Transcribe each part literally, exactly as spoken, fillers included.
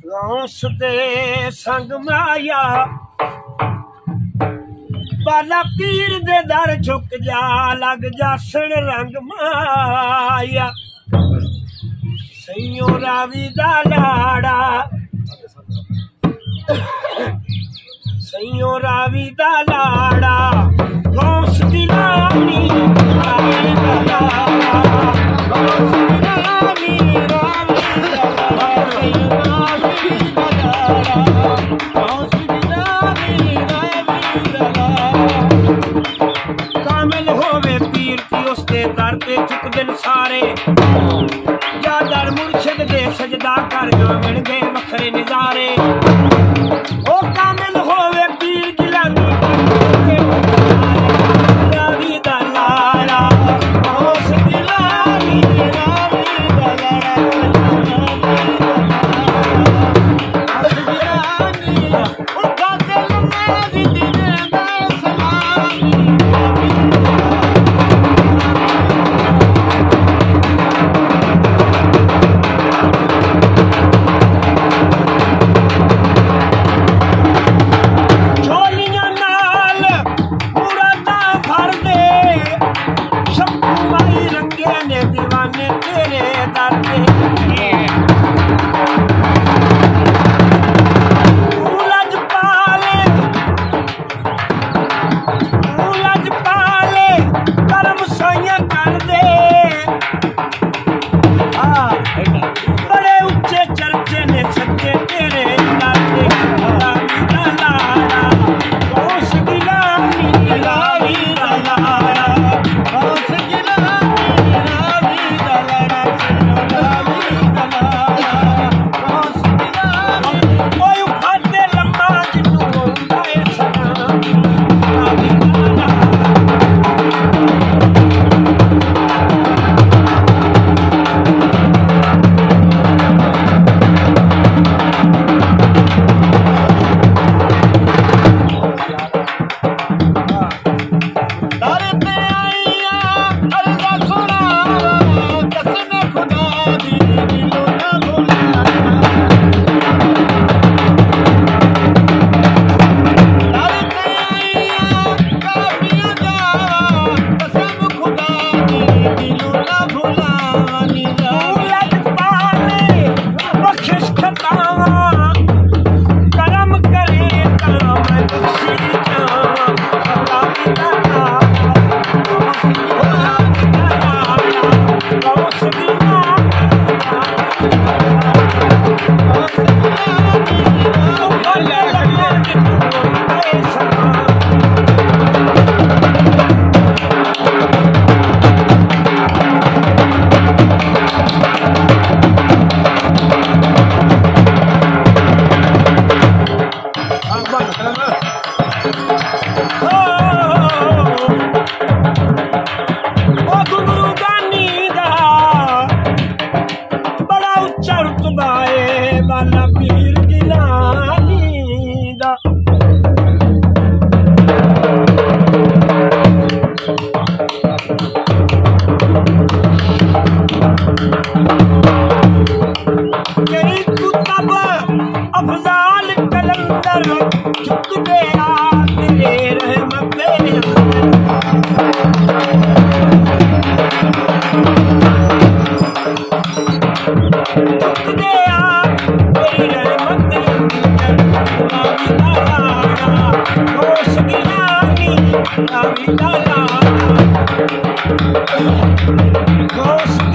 गौस दे संग माया बाला पीर दे दर झुक जा लग जा सण रंग माया सैयों रावी दा लाड़ा सैयों रावी दा लाड़ा गौस दी रानी रावी दा लाड़ा गौस दी रानी रावी दा लाड़ा गौस दी रानी रावी दा लाड़ा कामिल होवे पीर की उसके दर ते झुक दिन सारे या दर मुर्शिद दे सजदा कर मिल गए वखरे नजारे ओ कामिल होवे पीर गिलानी रावी दा लाड़ा गौस दी रानी रावी दा लाड़ा ओ कातिल मेरी दिल दा सलामी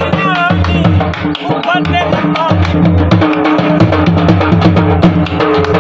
Ghost